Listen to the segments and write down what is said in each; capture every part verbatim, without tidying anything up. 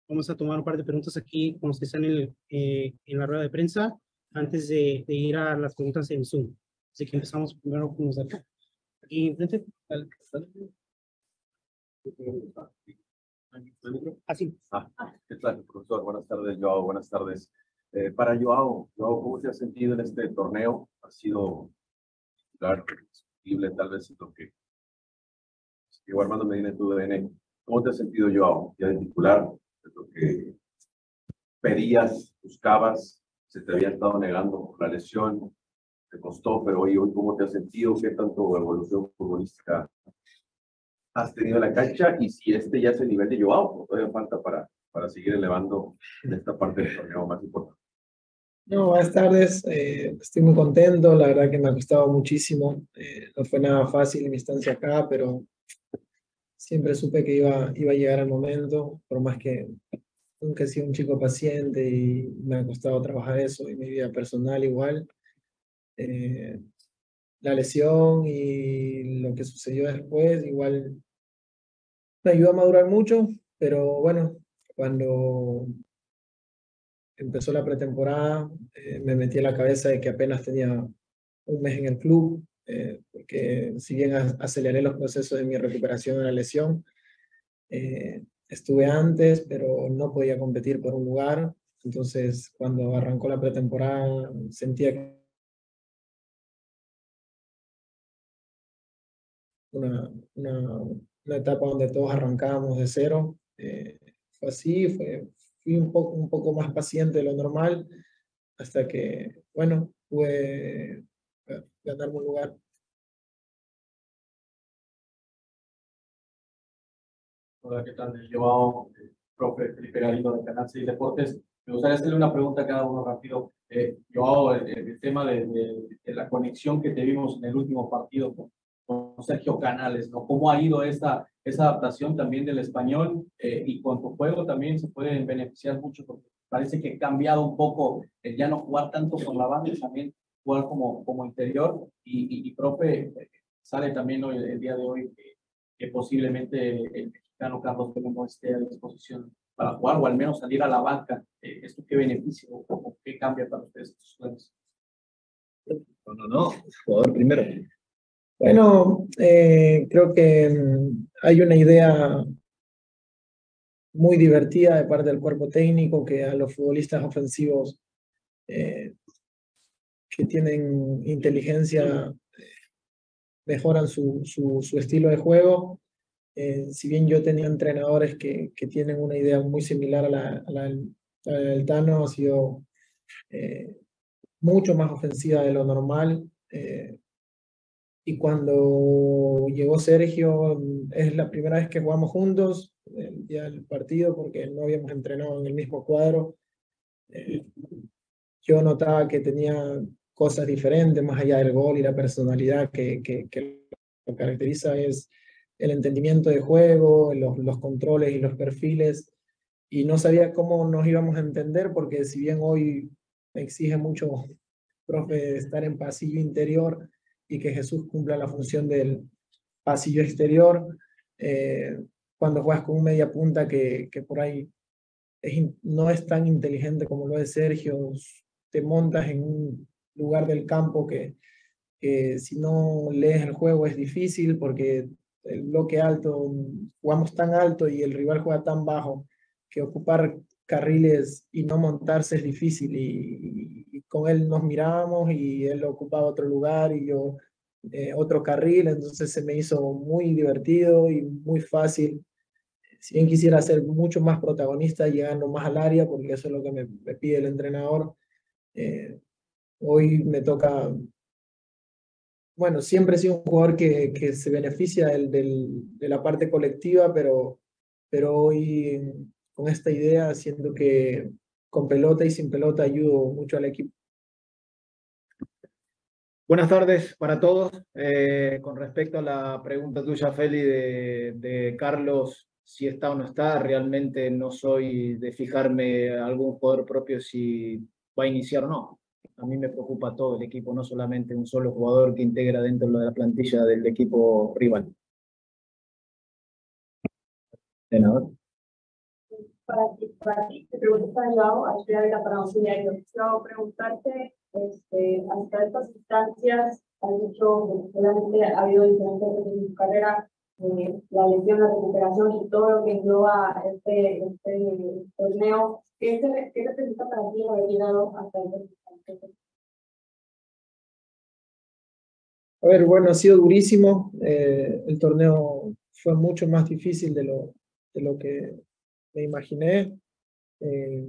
vamos a tomar un par de preguntas aquí, como se están en, el, eh, en la rueda de prensa, antes de, de ir a las preguntas en Zoom. Así que empezamos primero con los de acá. Aquí enfrente. Así. Ah, ¿qué tal, profesor? Buenas tardes, Joao. Buenas tardes. Eh, para Joao, Joao, ¿cómo te has sentido en este torneo? Ha sido, claro, discutible tal vez lo que llegó Armando Medina en tu D N. ¿Cómo te has sentido, Joao? Ya de titular, de lo que pedías, buscabas, se te había estado negando la lesión, te costó, pero hoy, hoy ¿cómo te has sentido? ¿Qué tanto evolución futbolística has tenido en la cancha? Y si este ya es el nivel de Joao, todavía falta para, para seguir elevando en esta parte del torneo más importante. No, buenas tardes, eh, estoy muy contento, la verdad que me ha costado muchísimo, eh, no fue nada fácil mi estancia acá, pero siempre supe que iba, iba a llegar el momento, por más que nunca he sido un chico paciente y me ha costado trabajar eso, y mi vida personal igual. Eh, la lesión y lo que sucedió después igual me ayudó a madurar mucho, pero bueno, cuando empezó la pretemporada, eh, me metí en la cabeza de que apenas tenía un mes en el club, eh, porque si bien aceleré los procesos de mi recuperación de la lesión, eh, estuve antes, pero no podía competir por un lugar. Entonces, cuando arrancó la pretemporada, sentía que una, una, una etapa donde todos arrancábamos de cero. Eh, fue así, fue, fui un poco, un poco más paciente de lo normal, hasta que, bueno, pude ganarme un lugar. Hola, ¿qué tal? Joao, eh, profe Felipe Galindo de Canal seis Deportes. Me gustaría hacerle una pregunta a cada uno rápido. Eh, Joao, el, el tema de, de, de la conexión que tuvimos en el último partido con, con Sergio Canales, ¿no? ¿Cómo ha ido esta, esa adaptación también del español? Eh, y con tu juego también se pueden beneficiar mucho, porque parece que ha cambiado un poco el ya no jugar tanto por la banda, también jugar como, como interior. Y, y, y profe, eh, sale también hoy, el día de hoy que, que posiblemente el mexicano Carlos Vela no esté a disposición para jugar, o al menos salir a la banca. Eh, ¿Esto qué beneficio o, o qué cambia para ustedes estos planes? No, no, no, jugador primero. Bueno, eh, creo que mm, hay una idea muy divertida de parte del cuerpo técnico que a los futbolistas ofensivos eh, que tienen inteligencia mejoran su, su, su estilo de juego. Eh, si bien yo tenía entrenadores que, que tienen una idea muy similar a la, a la, del, a la del Tano, ha sido eh, mucho más ofensiva de lo normal. Eh, y cuando llegó Sergio, es la primera vez que jugamos juntos, el día del partido, porque no habíamos entrenado en el mismo cuadro. Eh, yo notaba que tenía cosas diferentes, más allá del gol y la personalidad que, que, que lo caracteriza es el entendimiento de juego, los, los controles y los perfiles, y no sabía cómo nos íbamos a entender, porque si bien hoy me exige mucho, profe, estar en pasillo interior y que Jesús cumpla la función del pasillo exterior, eh, cuando juegas con un media punta que, que por ahí es, no es tan inteligente como lo es Sergio, te montas en un lugar del campo que, que si no lees el juego es difícil, porque el bloque alto, jugamos tan alto y el rival juega tan bajo que ocupar carriles y no montarse es difícil, y, y con él nos mirábamos y él ocupaba otro lugar y yo eh, otro carril, entonces se me hizo muy divertido y muy fácil. Si bien quisiera ser mucho más protagonista llegando más al área, porque eso es lo que me, me pide el entrenador, eh, hoy me toca, bueno, siempre he sido un jugador que, que se beneficia del, del, de la parte colectiva, pero, pero hoy con esta idea siento que con pelota y sin pelota ayudo mucho al equipo. Buenas tardes para todos. Eh, con respecto a la pregunta tuya, Feli, de, de Carlos, si está o no está, realmente no soy de fijarme a algún jugador propio si va a iniciar o no. A mí me preocupa todo el equipo, no solamente un solo jugador que integra dentro de la plantilla del equipo rival. De nada. para ti, para ti, te pregunto para Joao, a estudiar de la para auxiliario. Quiero preguntarte, este, hasta estas instancias, has dicho que solamente ha habido diferentes retos en tu carrera, eh, la lesión, la recuperación y todo lo que engloba este, este torneo. ¿Qué, se, ¿Qué representa para ti haber llegado hasta estas instancias? A ver, bueno, ha sido durísimo. Eh, el torneo fue mucho más difícil de lo, de lo que me imaginé. Eh,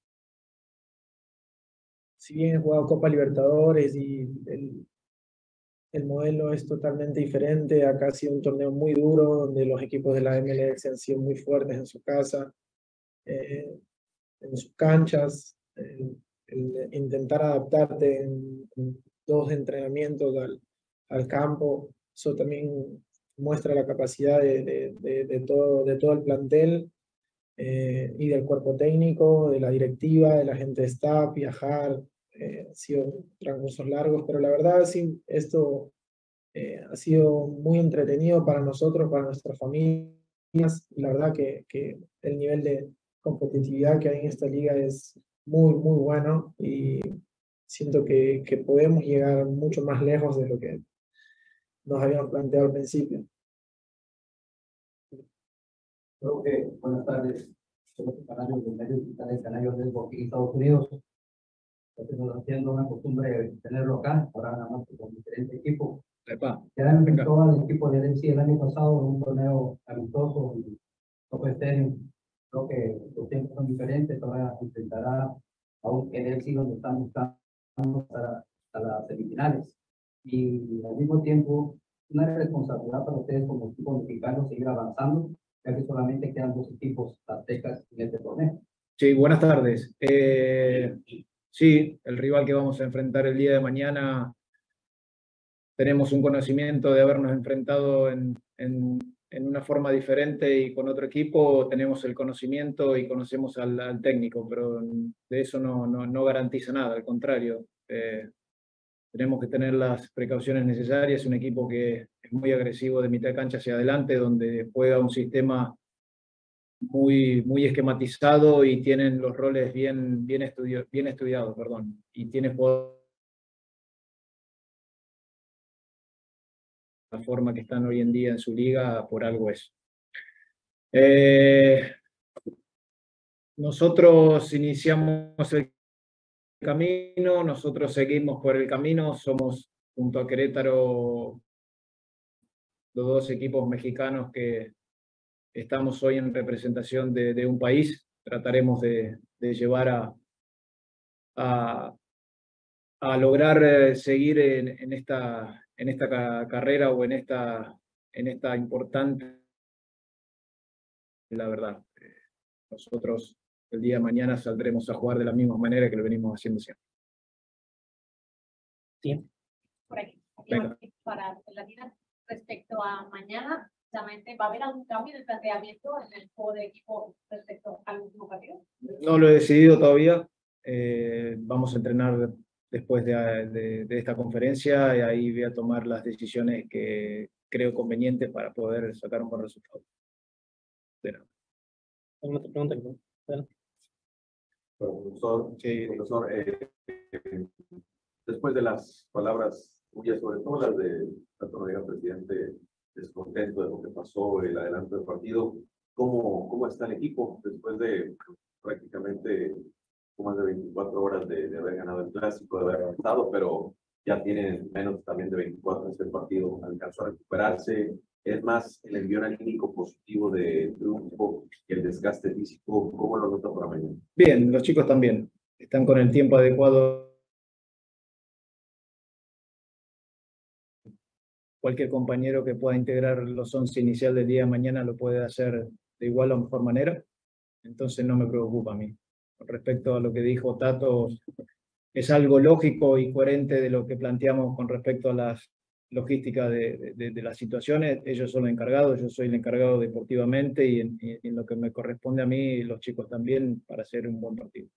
si bien he jugado Copa Libertadores y el, el modelo es totalmente diferente, acá ha sido un torneo muy duro, donde los equipos de la M L S han sido muy fuertes en su casa, eh, en sus canchas. El, el intentar adaptarte en, en dos entrenamientos al, al campo, eso también muestra la capacidad de, de, de, de todo, de todo el plantel. Eh, y del cuerpo técnico, de la directiva, de la gente de staff, viajar, eh, han sido transcursos largos, pero la verdad sí, esto eh, ha sido muy entretenido para nosotros, para nuestras familias, y la verdad que, que el nivel de competitividad que hay en esta liga es muy, muy bueno, y siento que, que podemos llegar mucho más lejos de lo que nos habíamos planteado al principio. Creo que, buenas tardes, somos canarios de medios digitales, canarios de aquí en Estados Unidos. Estamos haciendo una costumbre de tenerlo acá, ahora nada más con diferentes equipos. Ya enfrentó al equipo de L C el año pasado en un torneo amistoso y Copa Estéreo. Creo que los tiempos son diferentes, ahora enfrentará a un L C donde están buscando para, para las semifinales. Y al mismo tiempo, una responsabilidad para ustedes como equipo mexicano seguir avanzando, ya que solamente quedan dos equipos aztecas en este torneo. Sí, buenas tardes. Eh, sí, el rival que vamos a enfrentar el día de mañana, tenemos un conocimiento de habernos enfrentado en, en, en una forma diferente y con otro equipo, tenemos el conocimiento y conocemos al, al técnico, pero de eso no, no, no garantiza nada, al contrario. Eh, tenemos que tener las precauciones necesarias, un equipo que es muy agresivo de mitad de cancha hacia adelante, donde juega un sistema muy, muy esquematizado y tienen los roles bien, bien, estudio, bien estudiados, perdón, y tiene la forma que están hoy en día en su liga, por algo es. Eh, nosotros iniciamos el camino, nosotros seguimos por el camino, somos junto a Querétaro los dos equipos mexicanos que estamos hoy en representación de, de un país. Trataremos de, de llevar a, a, a lograr eh, seguir en, en esta, en esta ca carrera o en esta, en esta importante, la verdad. Eh, nosotros el día de mañana saldremos a jugar de la misma manera que lo venimos haciendo siempre. Sí. Por aquí, aquí para la vida respecto a mañana, ¿va a haber algún cambio en el planteamiento en el juego de equipo respecto al último partido? No lo he decidido todavía. Eh, vamos a entrenar después de, de, de esta conferencia y ahí voy a tomar las decisiones que creo convenientes para poder sacar un buen resultado. Bueno. ¿Alguna otra pregunta? Bueno. Profesor, Sí. profesor eh, eh, después de las palabras suyas, sobre todo las de tanto Rodríguez, presidente, descontento de lo que pasó, el adelanto del partido, ¿cómo, cómo está el equipo después de prácticamente más de veinticuatro horas de, de haber ganado el clásico, de haber avanzado, pero ya tienen menos también de veinticuatro en este partido, alcanzó a recuperarse? Es más el envío anímico positivo de triunfo y el desgaste físico, ¿cómo lo nota para mañana? Bien, los chicos también están con el tiempo adecuado. Cualquier compañero que pueda integrar los once inicial del día de mañana lo puede hacer de igual o mejor manera, entonces no me preocupa a mí. Con respecto a lo que dijo Tato, es algo lógico y coherente de lo que planteamos con respecto a las logísticas de, de, de las situaciones. Ellos son los encargados, yo soy el encargado deportivamente y en, y en lo que me corresponde a mí, los chicos también, para hacer un buen partido.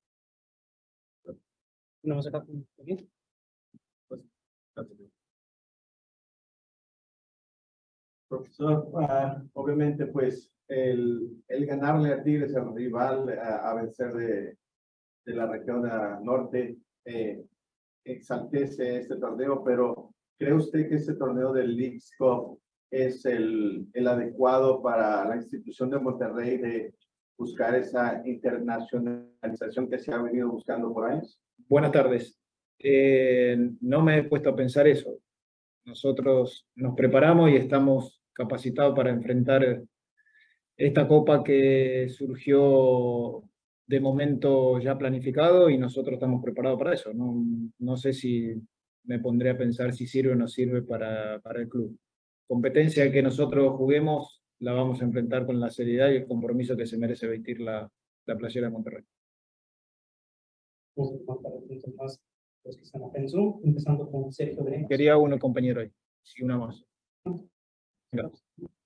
¿No vamos a sacar aquí? Pues, gracias. Profesor, uh, obviamente pues el, el ganarle a Tigres, el rival a, a vencer de, de la región norte, eh, exaltece este torneo, pero ¿cree usted que este torneo del Leagues Cup es el, el adecuado para la institución de Monterrey de buscar esa internacionalización que se ha venido buscando por años? Buenas tardes. Eh, no me he puesto a pensar eso. Nosotros nos preparamos y estamos capacitados para enfrentar esta copa que surgió de momento ya planificado y nosotros estamos preparados para eso. No, no sé si me pondré a pensar si sirve o no sirve para, para el club. Competencia que nosotros juguemos la vamos a enfrentar con la seriedad y el compromiso que se merece vestir la, la playera de Monterrey. Vamos a contar puntos más los que están acá en Zoom, empezando con Sergio Venegas. Quería uno, compañero, ahí. Sí, una más. Gracias.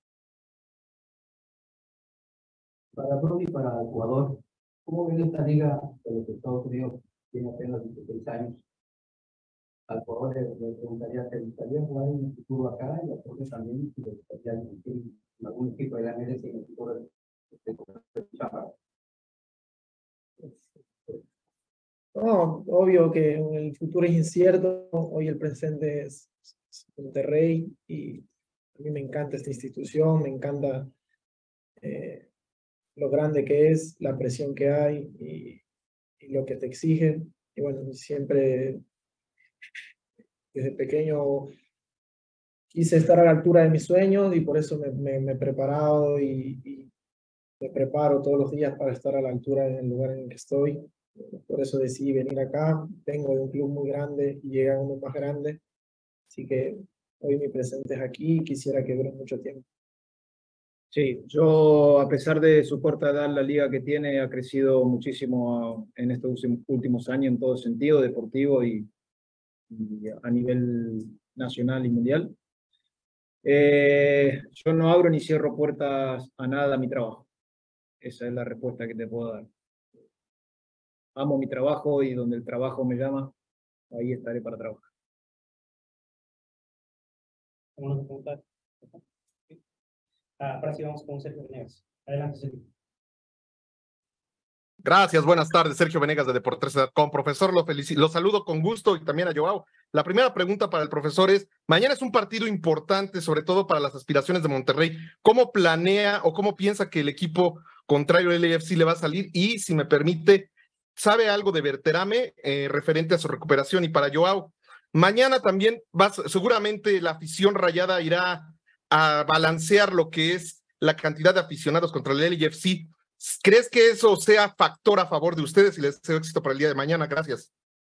Para Brody y para el jugador, ¿cómo ven esta liga de los Estados Unidos? Tiene apenas dieciséis años. Al jugador le, le preguntaría, ¿te gustaría jugar en el futuro acá? Y a Jorge también, si le gustaría en algún equipo de la M L S en el futuro de, de, de, de No, obvio que el futuro es incierto, hoy el presente es Monterrey y a mí me encanta esta institución, me encanta eh, lo grande que es, la presión que hay y, y lo que te exigen. Y bueno, siempre desde pequeño quise estar a la altura de mis sueños y por eso me, me, me he preparado y, y me preparo todos los días para estar a la altura en el lugar en el que estoy. Por eso decidí venir acá. Vengo de un club muy grande y llega uno más grande. Así que hoy mi presente es aquí y quisiera que dure mucho tiempo. Sí, yo a pesar de su corta edad, la liga que tiene ha crecido muchísimo en estos últimos años en todo sentido, deportivo y, y a nivel nacional y mundial. Eh, yo no abro ni cierro puertas a nada a mi trabajo. Esa es la respuesta que te puedo dar. Amo mi trabajo y donde el trabajo me llama, ahí estaré para trabajar. Vamos a preguntar. Ah, ahora sí vamos con Sergio Venegas. Adelante, Sergio. Gracias, buenas tardes, Sergio Venegas de Deportes punto com. Profesor, lo, lo saludo con gusto y también a Joao. La primera pregunta para el profesor es, mañana es un partido importante, sobre todo para las aspiraciones de Monterrey. ¿Cómo planea o cómo piensa que el equipo contrario al L A F C le va a salir? Y, si me permite, ¿sabe algo de Berterame eh, referente a su recuperación? Y para Joao, mañana también va, seguramente la afición rayada irá a balancear lo que es la cantidad de aficionados contra el L A F C. ¿Crees que eso sea factor a favor de ustedes y les deseo éxito para el día de mañana? Gracias.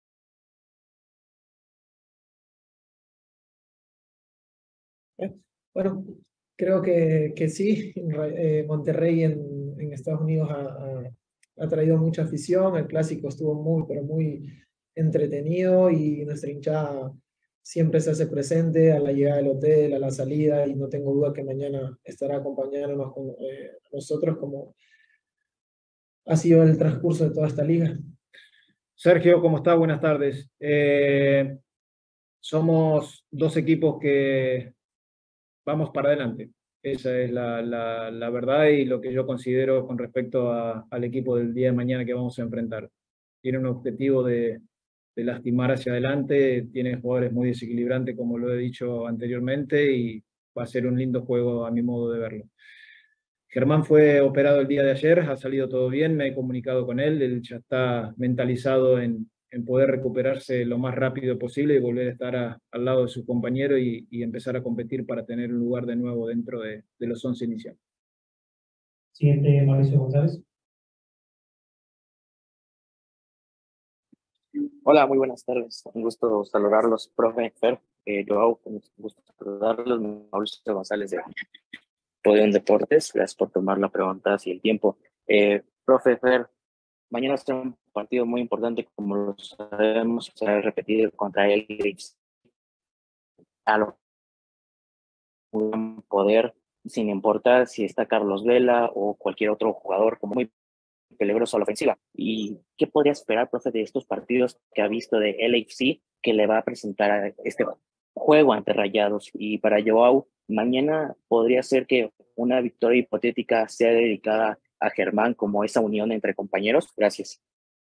Bueno, creo que, que sí. Eh, Monterrey en, en Estados Unidos ha, ha, ha traído mucha afición. El clásico estuvo muy, pero muy entretenido y nuestra hinchada siempre se hace presente a la llegada del hotel, a la salida, y no tengo duda que mañana estará acompañándonos con eh, nosotros como ha sido el transcurso de toda esta liga. Sergio, ¿cómo está? Buenas tardes. Eh, somos dos equipos que vamos para adelante. Esa es la, la, la verdad y lo que yo considero con respecto a, al equipo del día de mañana que vamos a enfrentar. Tiene un objetivo de, de lastimar hacia adelante, tiene jugadores muy desequilibrantes, como lo he dicho anteriormente, y va a ser un lindo juego a mi modo de verlo. Germán fue operado el día de ayer, ha salido todo bien, me he comunicado con él, él ya está mentalizado en, en poder recuperarse lo más rápido posible y volver a estar a, al lado de su compañero y, y empezar a competir para tener un lugar de nuevo dentro de, de los once iniciales. Siguiente, Mauricio González. Hola, muy buenas tardes. Un gusto saludarlos, profe Fer. Eh, Joao, un gusto saludarlos. Mauricio González de Podium Deportes. Gracias por tomar la pregunta y el tiempo. Eh, profe Fer, mañana será un partido muy importante, como lo sabemos, será repetido contra el Leeds. A lo poder, sin importar si está Carlos Vela o cualquier otro jugador, como muy peligroso a la ofensiva. ¿Y qué podría esperar, profe, de estos partidos que ha visto de L A F C que le va a presentar a este juego ante Rayados. Y para Joao, mañana podría ser que una victoria hipotética sea dedicada a Germán como esa unión entre compañeros. Gracias.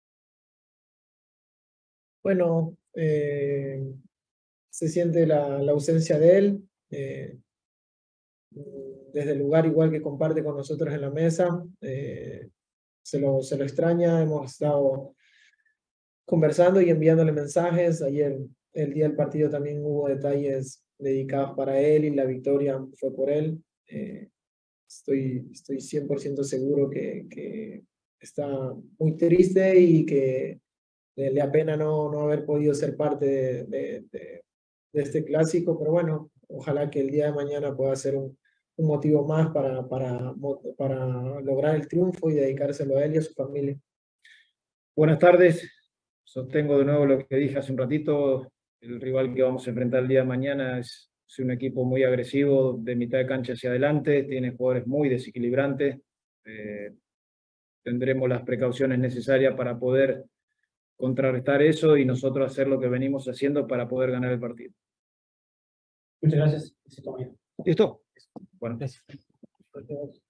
Bueno, eh, se siente la, la ausencia de él. Eh, desde el lugar igual que comparte con nosotros en la mesa, eh, se, lo, se lo extraña. Hemos estado conversando y enviándole mensajes. Ayer, el día del partido, también hubo detalles dedicados para él y la victoria fue por él. Eh, estoy, estoy cien por ciento seguro que, que está muy triste y que le, le apena no, no haber podido ser parte de, de, de, de este clásico, pero bueno, ojalá que el día de mañana pueda ser un, un motivo más para, para, para lograr el triunfo y dedicárselo a él y a su familia. Buenas tardes. Sostengo de nuevo lo que dije hace un ratito. El rival que vamos a enfrentar el día de mañana es, es un equipo muy agresivo, de mitad de cancha hacia adelante, tiene jugadores muy desequilibrantes. Eh, tendremos las precauciones necesarias para poder contrarrestar eso y nosotros hacer lo que venimos haciendo para poder ganar el partido. Muchas gracias. ¿Listo? Bueno. Gracias.